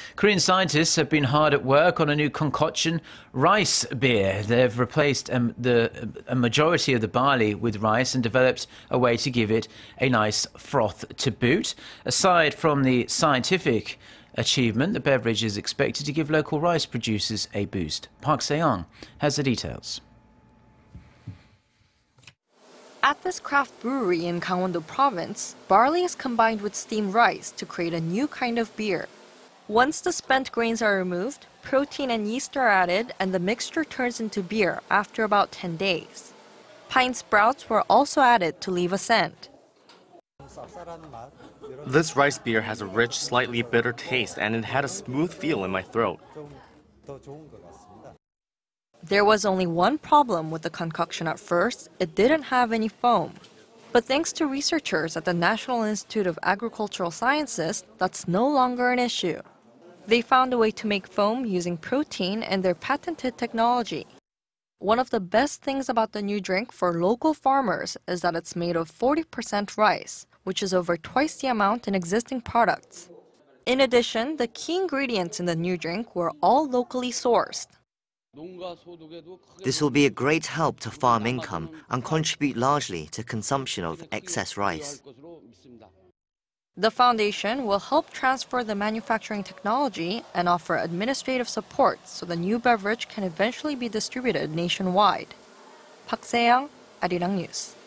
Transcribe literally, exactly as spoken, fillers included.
Korean scientists have been hard at work on a new concoction, rice beer. They've replaced um, the, a majority of the barley with rice and developed a way to give it a nice froth to boot. Aside from the scientific achievement, the beverage is expected to give local rice producers a boost. Park Se-young has the details. At this craft brewery in Gangwon-do Province, barley is combined with steamed rice to create a new kind of beer. Once the spent grains are removed, protein and yeast are added and the mixture turns into beer after about ten days. Pine sprouts were also added to leave a scent. This rice beer has a rich, slightly bitter taste and it had a smooth feel in my throat. There was only one problem with the concoction at first. It didn't have any foam. But thanks to researchers at the National Institute of Agricultural Sciences, that's no longer an issue. They found a way to make foam using protein and their patented technology. One of the best things about the new drink for local farmers is that it's made of forty percent rice, which is over twice the amount in existing products. In addition, the key ingredients in the new drink were all locally sourced. This will be a great help to farm income and contribute largely to consumption of excess rice. The foundation will help transfer the manufacturing technology and offer administrative support so the new beverage can eventually be distributed nationwide. Park Se-young, Arirang News.